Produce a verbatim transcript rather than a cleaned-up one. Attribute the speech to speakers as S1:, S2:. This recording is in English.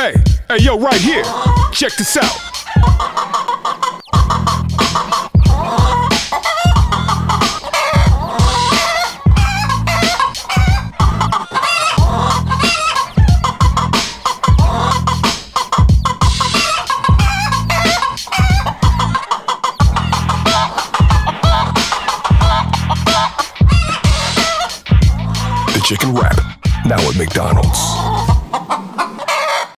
S1: Hey, hey, yo, right here. Check this out. The chicken wrap, now at McDonald's.